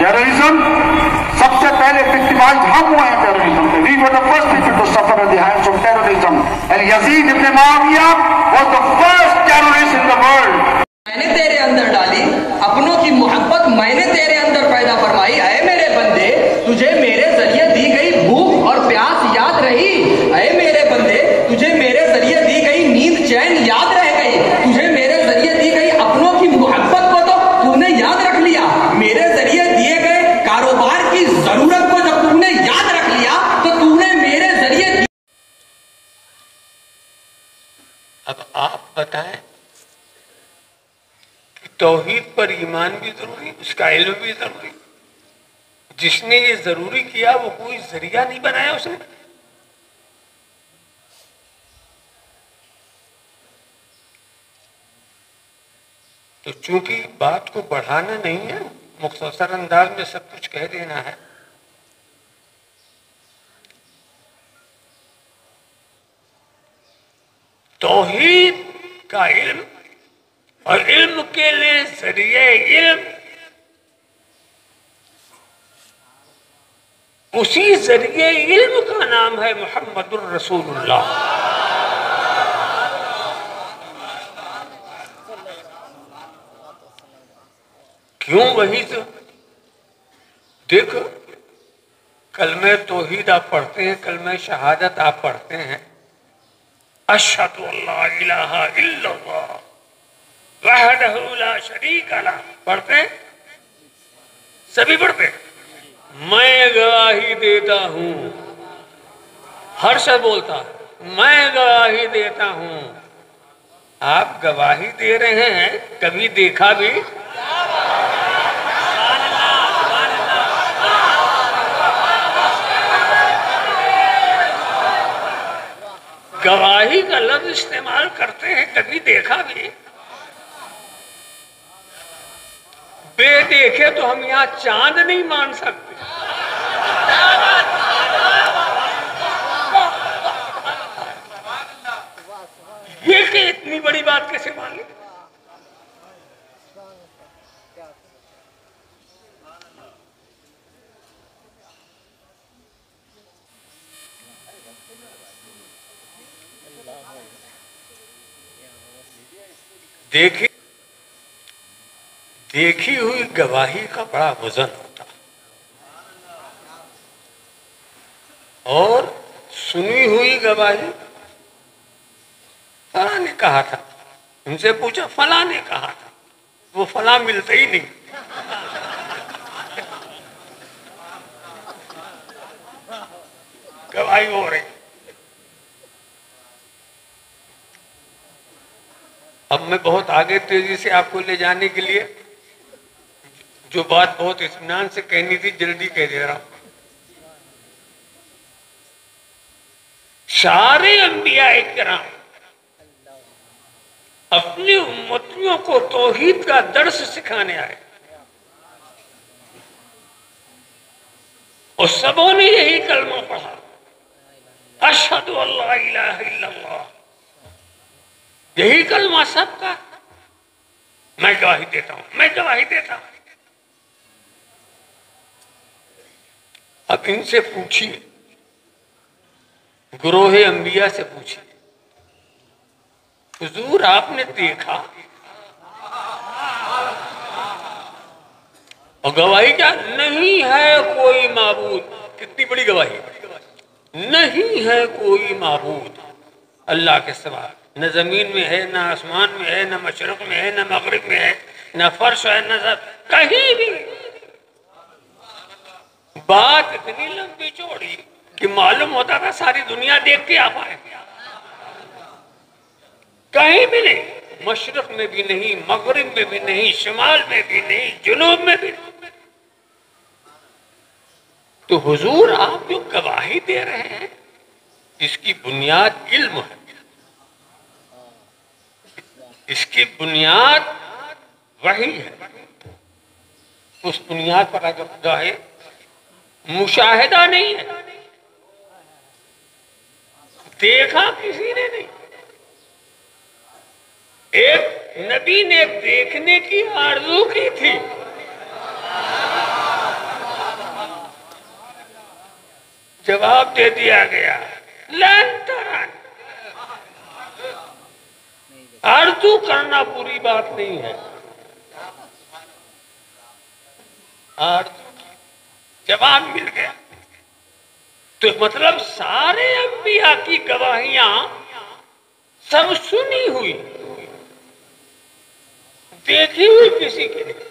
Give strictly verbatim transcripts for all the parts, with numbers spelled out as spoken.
Terrorism सबसे पहले victimized हम हुए हैं टेररिज्म के. We were the first people to suffer at the hands of terrorism. And Yazid ibn Muawiyah was the first terrorist in the world. मैंने तेरे अंदर डाली अपनों की मोहब्बत, मैंने तेरे अंदर पैदा फरमाई. ऐ मेरे बंदे, तुझे मेरे जरिए दी गई भूख और प्यास याद रही? ऐ मेरे बंदे, तुझे मेरे जरिए दी गई नींद चैन याद रह गई? तुझे मेरे जरिए दी गई अपनों की मोहब्बत को तो तूने याद रख लिया. मेरे जरिए दिए गए कारोबार की जरूरत को जब तुमने याद रख लिया तो तूने मेरे जरिए. अब आप बताएं, तौहीद पर ईमान भी जरूरी, उसका इल्म भी जरूरी. जिसने ये जरूरी किया वो कोई जरिया नहीं बनाया उसने. तो चूंकि बात को बढ़ाना नहीं है, मुख्तसर अंदाज में सब कुछ कह देना है. तौहीद का इल्म और इल्म के लिए जरिए इल्म, उसी जरिए इल्म का नाम है मुहम्मदुर रसूलुल्लाह. क्यों? वही तो देखो, कलमे तौहीद आप पढ़ते हैं, कलमे शहादत आप पढ़ते हैं, अशहदु अल्ला इलाहा इल्लल्लाह वहदहु ला शरीका लह पढ़ते हैं, सभी पढ़ते हैं. मैं गवाही देता हूं, हर शख्स बोलता है मैं गवाही देता हूं. आप गवाही दे रहे हैं, कभी देखा भी? गवाही का लफ्ज इस्तेमाल करते हैं, कभी देखा भी? बे देखे तो हम यहाँ चांद नहीं मान सकते. ये कि इतनी बड़ी बात कैसे मान ली? देखी देखी हुई गवाही का बड़ा वजन होता और सुनी हुई गवाही. फला ने कहा था, उनसे पूछा फला ने कहा था, वो फला मिलता ही नहीं. गवाही हो रही. अब मैं बहुत आगे तेजी से आपको ले जाने के लिए जो बात बहुत इत्मीनान से कहनी थी, जल्दी कह दे रहा हूं. सारे अंबिया इकराम अपनी उम्मतियों को तौहीद का दर्स सिखाने आए और सबों ने यही कलमा पढ़ा, अशहदु अल्ला इलाहा इल्लल्लाह. यही कलमा सबका. मैं गवाही देता हूं, मैं गवाही देता हूं. अब इनसे पूछिए, गुरोहे अंबिया से पूछिए, हुजूर आपने देखा? और गवाही क्या? नहीं है कोई माबूद. कितनी बड़ी गवाही! नहीं है कोई माबूद अल्लाह के सिवा. न जमीन में है, न आसमान में है, न मशरक में है, न मगरिब में है, न फर्श है, न सब, कहीं भी. बात इतनी लंबी चौड़ी कि मालूम होता था सारी दुनिया देख के आप आए. कहीं भी नहीं, मशरक में भी नहीं, मगरिब में भी नहीं, शिमाल में भी नहीं, जुनूब में भी नहीं. तो हुजूर आप जो गवाही दे रहे हैं, इसकी बुनियाद इल्म है. इसकी बुनियाद वही है. उस बुनियाद पर अगर गवाही, मुशाहिदा नहीं है, देखा किसी ने नहीं. एक नबी ने देखने की आरज़ू की थी, جواب دے دیا گیا لن ترن، آرزو کرنا پوری بات نہیں ہے، آرزو جواب مل گیا۔ تو مطلب سارے انبیاء کی گواہیاں سب سنی ہوئی، دیکھی ہوئی کسی کے نہیں۔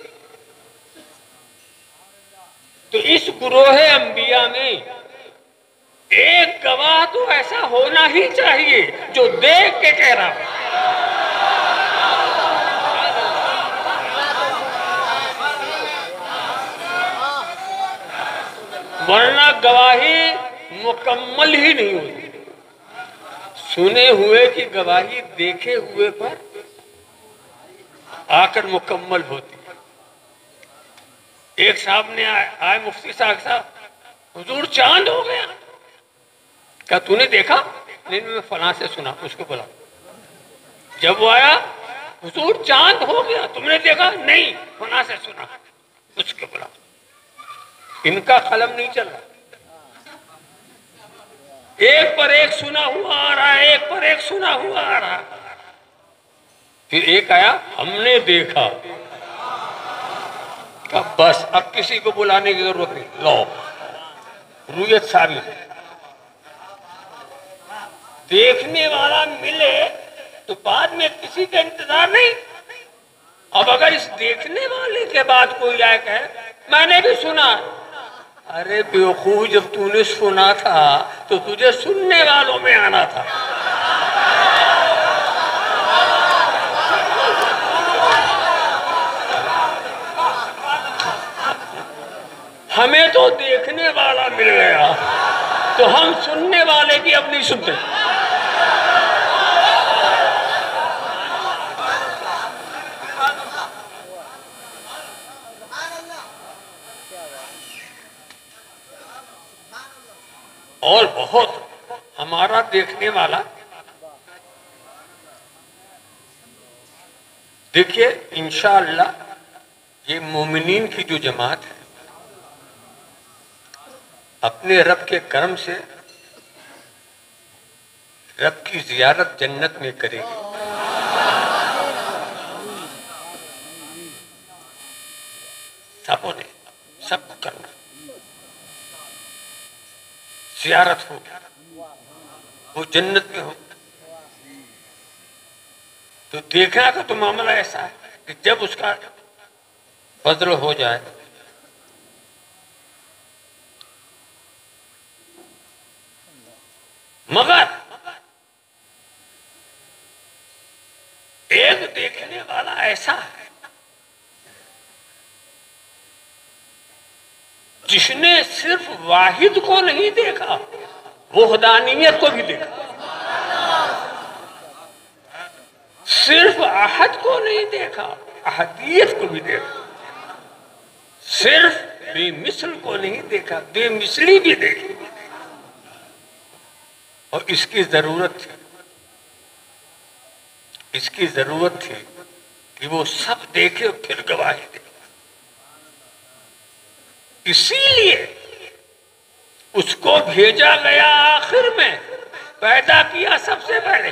تو اس گروہ انبیاء میں ایک گواہ تو ایسا ہونا ہی چاہیے جو دیکھ کے کہہ رہا ہو۔ ورنہ گواہی مکمل ہی نہیں ہوئی۔ سنے ہوئے کی گواہی دیکھے ہوئے پر آ کر مکمل ہوتی۔ ایک صاحب نے آئے مفتی صاحب صاحب حضور چاند ہو گیا، کیا تو نے دیکھا؟ نہیں میں فلاں سے سنا، اس کو بلا۔ جب وہ آیا حضور چاند ہو گیا، تم نے دیکھا؟ نہیں فلاں سے سنا، اس کو بلا۔ ان کا قلم نہیں چل رہا، ایک پر ایک سنا ہوا آ رہا ہے، ایک پر ایک سنا ہوا آ رہا۔ پھر ایک آیا ہم نے دیکھا، کہ بس اب کسی کو بلانے کی ضرورت نہیں، لو رویت ثابت ہے۔ دیکھنے والا ملے تو بعد میں کسی کا انتظار نہیں۔ اب اگر اس دیکھنے والے کے بعد کوئی آئے کہے میں نے بھی سنا، ارے بیوقوف جب تو نے سنا تھا تو تجھے سننے والوں میں آنا تھا۔ ہمیں تو دیکھنے والا مل گیا تو ہم سننے والے کی اب نہیں سنتے۔ اور بہت ہمارا دیکھنے والا، دیکھیے انشاءاللہ یہ مومنین کی جو جماعت ہے اپنے رب کے کرم سے رب کی زیارت جنت میں کرے گی۔ سبوں نے سب کو کرنا، زیارت ہو، وہ جنت میں ہو۔ تو دیکھنا کا تو معاملہ ایسا ہے کہ جب اس کا فضل ہو جائے مگر ایک دیکھنے والا ایسا ہے جس نے صرف واحد کو نہیں دیکھا، وحدانیت کو بھی دیکھا۔ صرف احد کو نہیں دیکھا، احدیت کو بھی دیکھا۔ صرف بے مثل کو نہیں دیکھا، بے مثلی بھی دیکھی۔ اور اس کی ضرورت تھی، اس کی ضرورت تھی کہ وہ سب دیکھے اور پھر گواہی دے۔ اسی لیے اس کو بھیجا گیا آخر میں، پیدا کیا سب سے پہلے۔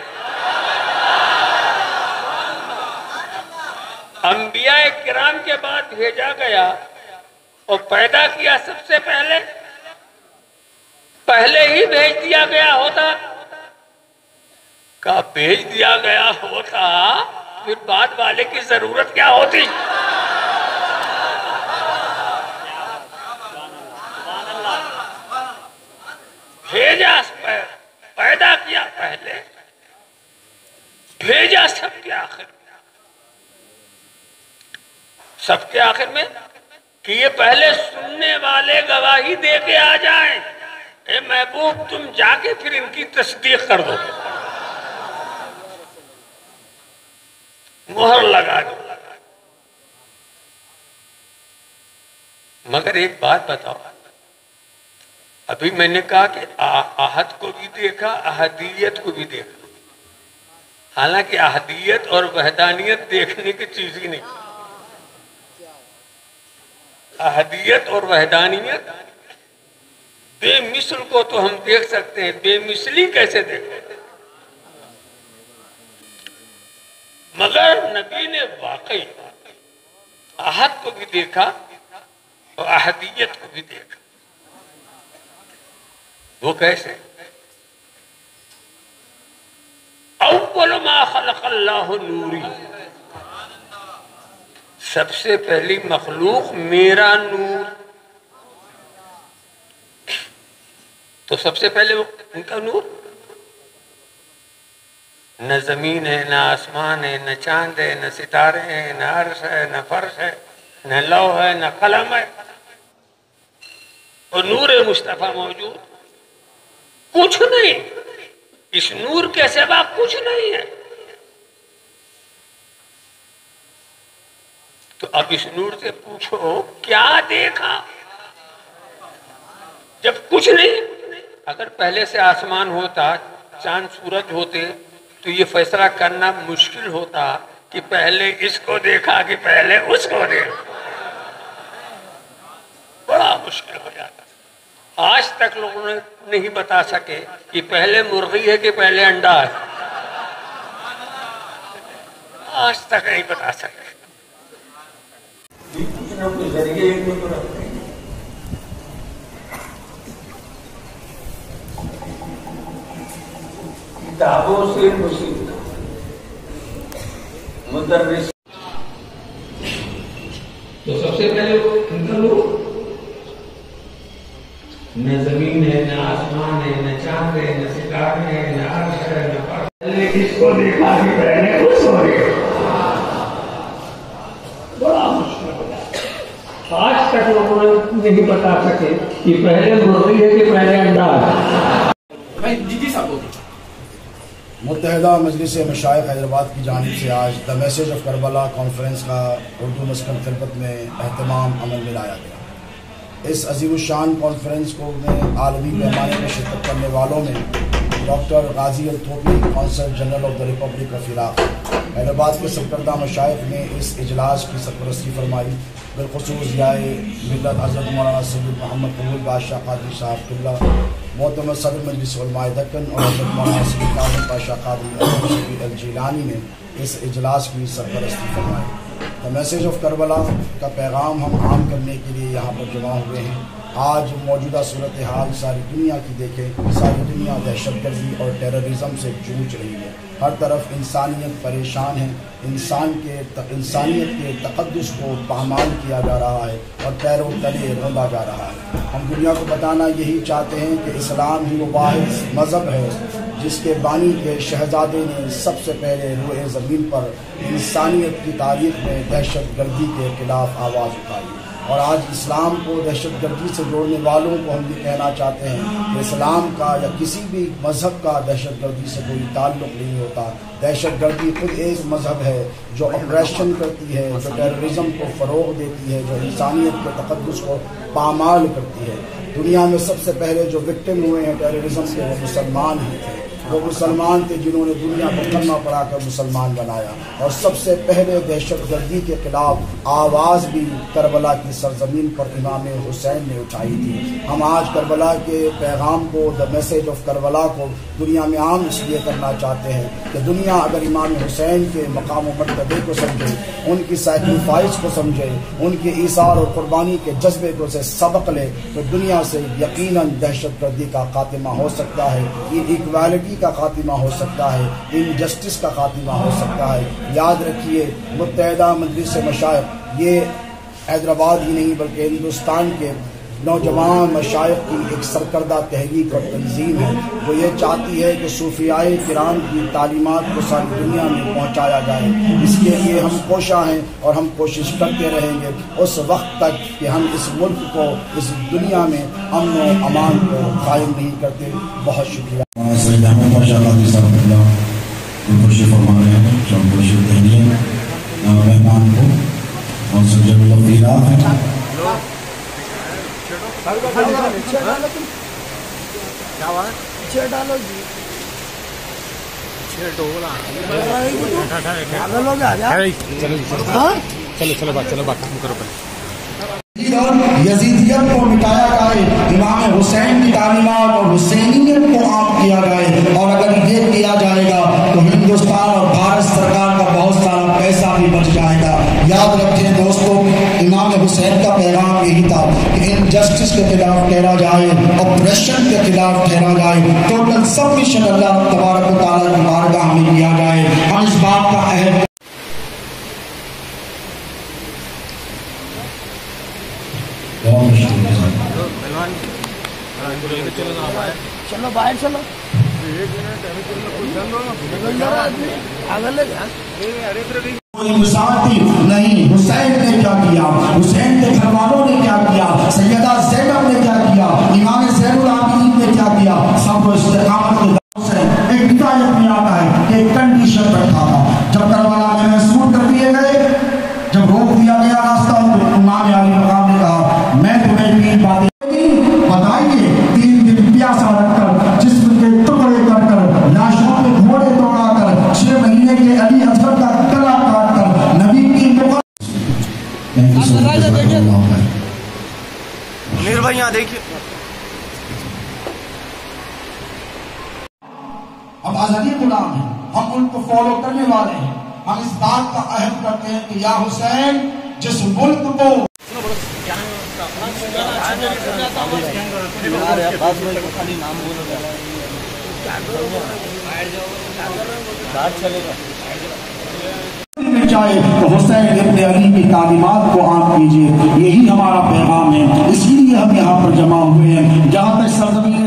انبیاء کرام کے بعد بھیجا گیا اور پیدا کیا سب سے پہلے۔ پہلے ہی بھیج دیا گیا ہوتا کہ بھیج دیا گیا ہوتا پھر بعد والے کی ضرورت کیا ہوتی؟ بھیجا پیدا کیا پہلے، بھیجا سب کے آخر میں۔ سب کے آخر میں کہ یہ پہلے سننے والے گواہی دے کے آ جائیں، اے محبوب تم جا کے پھر ان کی تصدیق کر دو، مہر لگا دو۔ مگر ایک بات بتاؤ، ابھی میں نے کہا کہ احد کو بھی دیکھا، احدیت کو بھی دیکھا۔ حالانکہ احدیت اور وحدانیت دیکھنے کی چیز ہی نہیں۔ احدیت اور وحدانیت بے مثل کو تو ہم دیکھ سکتے ہیں، بے مثلی کیسے دیکھیں؟ مگر نبی نے واقعی احد کو بھی دیکھا اور احدیت کو بھی دیکھا. وہ کیسے؟ اول ما خلق اللہ نوری، سب سے پہلی مخلوق میرا نور. تو سب سے پہلے وہ ان کا نور. نہ زمین ہے، نہ آسمان ہے، نہ چاند ہے، نہ ستارے ہیں، نہ عرش ہے، نہ فرش ہے، نہ لوح ہے، نہ قلم ہے، اور نور مصطفیٰ موجود کچھ نہیں. اس نور کے سوا کچھ نہیں ہے. تو اب اس نور سے پوچھو کیا دیکھا جب کچھ نہیں؟ اگر پہلے سے آسمان ہوتا، چاند سورج ہوتے تو یہ فیصلہ کرنا مشکل ہوتا کہ پہلے اس کو دیکھا کہ پہلے اس کو دیکھا. بڑا مشکل ہو جاتا. آج تک لوگوں نے نہیں بتا سکے کہ پہلے مرغی ہے کہ پہلے انڈا ہے. آج تک نہیں بتا سکے. کتابوں سے مدرس تو سب سے پہلے نہ زمین ہے، نہ آسمان ہے، نہ چاند ہے، نہ ستارے ہیں، نہ عرش ہے، نہ فرش. پہلے کس کو دیکھا کہ پہلے اس کو دیکھا. بڑا مشکل ہو جاتا. آج تک لوگوں نے نہیں بتا سکے کہ پہلے مرغی ہے کہ پہلے انڈا ہے. جی جی صاحب. متحدہ مجلس مشائخ حیدرآباد کی جانب سے آج the message of Karbala conference کا اردو مسکن تربت میں اہتمام عمل میں لایا گیا. اس عظیم الشان کانفرنس کو میں عالمی پیمانے میں شرکت کرنے والوں میں ڈاکٹر غازی التھوپی council general of the republic of Iraq Hyderabad کے سرکردہ مشائخ نے اس اجلاس کی سرپرستی فرمائی. بالخصوص یائے ملت حضرت مولانا سید محمد قبول بادشاہ قادری صاحب قبلہ، معتمد صدر مجلس علماء دکن اور حضرت مولانا سید کاظم پاشا قادری شبیر الجیلانی نے اس اجلاس کی سرپرستی فرمائی. دا میسیج آف کربلا کا پیغام ہم عام کرنے کے لیے یہاں پر جمع ہوئے ہیں. آج موجودہ صورتحال ساری دنیا کی دیکھیں، ساری دنیا دہشت گردی اور ٹیررزم سے جوجھ رہی ہے. ہر طرف انسانیت پریشان ہے. انسان کے انسانیت کے تقدس کو پامال کیا جا رہا ہے اور پیروں تلے روندا جا رہا ہے. ہم دنیا کو بتانا یہی چاہتے ہیں کہ اسلام ہی وہ واحد مذہب ہے جس کے بانی کے شہزادے نے سب سے پہلے روئے زمین پر انسانیت کی تاریخ میں دہشت گردی کے خلاف آواز اٹھائی. اور آج اسلام کو دہشت گردی سے جوڑنے والوں کو ہم یہ کہنا چاہتے ہیں کہ اسلام کا یا کسی بھی مذہب کا دہشت گردی سے کوئی تعلق نہیں ہوتا. دہشت گردی خود ایک مذہب ہے جو اپریشن کرتی ہے، جو ٹیررزم کو فروغ دیتی ہے، جو انسانیت کے تقدس کو پامال کرتی ہے. دنیا میں سب سے پہلے جو وکٹم ہوئے ہیں ٹیررزم کے وہ مسلمان ہی تھے. وہ مسلمان تھے جنہوں نے دنیا کو کلمہ پڑھا کر مسلمان بنایا. اور سب سے پہلے دہشت گردی کے خلاف آواز بھی کربلا کی سرزمین پر امام حسین نے اٹھائی تھی. ہم آج کربلا کے پیغام کو، دا میسیج آف کربلا کو دنیا میں عام اس لیے کرنا چاہتے ہیں کہ دنیا اگر امام حسین کے مقام و مرتبے کو سمجھے، ان کی سیکریفائس کو سمجھے، ان کے ایثار اور قربانی کے جذبے کو سے سبق لے تو دنیا سے یقیناً دہشت گردی کا خاتمہ ہو سکتا ہے، ایکوالٹی کا خاتمہ ہو سکتا ہے، انجسٹس کا خاتمہ ہو سکتا ہے. یاد رکھیے متحدہ مجلس مشائخ یہ حیدرآباد ہی نہیں بلکہ ہندوستان کے نوجوان مشائخ کی ایک سرکردہ تحریک اور تنظیم ہے. وہ یہ چاہتی ہے کہ صوفیاء کرام کی تعلیمات کو ساری دنیا میں پہنچایا جائے. اس کے لیے ہم کوشاں ہیں اور ہم کوشش کرتے رہیں گے اس وقت تک کہ ہم اس ملک کو، اس دنیا میں امن و امان کو قائم نہیں کرتے. بہت شکریہ. مہمان کو یزیدیت کو مٹایا جائے، امام حسین کی حسینیت کو عام کیا جائے، اور اگر یہ کیا جائے گا تو ہندوستان اور بھارت سرکار کا بہت سارا پیسہ بھی بچ جائے گا۔ یاد رکھیں دوستو، امام حسین کا پیغام یہی تھا کہ انجسٹس کے خلاف ٹھہرا جائے، اپریشن کے خلاف ٹھہرا جائے، ٹوٹل سبمیشن اللہ تبارک و تعالیٰ کی بارگاہ میں کیا جائے۔ ہم اس بات کا عہد چلو باہر چلو کوئی مثال تھی نہیں، حسین نے کیا کیا، حسین کے گھر والوں نے کیا کیا، سیدہ زینب نے کیا کیا، امام زین العابدین نے کیا کیا، سب کو استقامت کے دعوت سے ایک ہدایت میں آتا ہے کہ ایک کنڈیشن رکھا تھا۔ جب کربلا میں محسوس کر دیے گئے، جب روک دیا گیا راستہ، تو امام علی مقام نے کہا میں تمہیں تین باتیں بتائیے، تین دن پیاسا رکھ کر، جسم کے ٹکڑے کر کر، لاشوں پہ گھوڑے دوڑا کر، چھ مہینے کے علی اصغر کا گلا کاٹ کر، نبی کی میر بھائی یہاں دیکھیے، ہم آزادی غلام ہیں، ہم ان کو فالو کرنے والے ہیں۔ ہم اس بات کا عہد کرتے ہیں کہ یا حسین، جس ملک کو چاہے تو حسین ابن علی کی تعلیمات کو عام کیجیے، یہی ہمارا پیغام ہے۔ اسی لیے ہم یہاں پر جمع ہوئے ہیں۔ جہاں تک سرزمین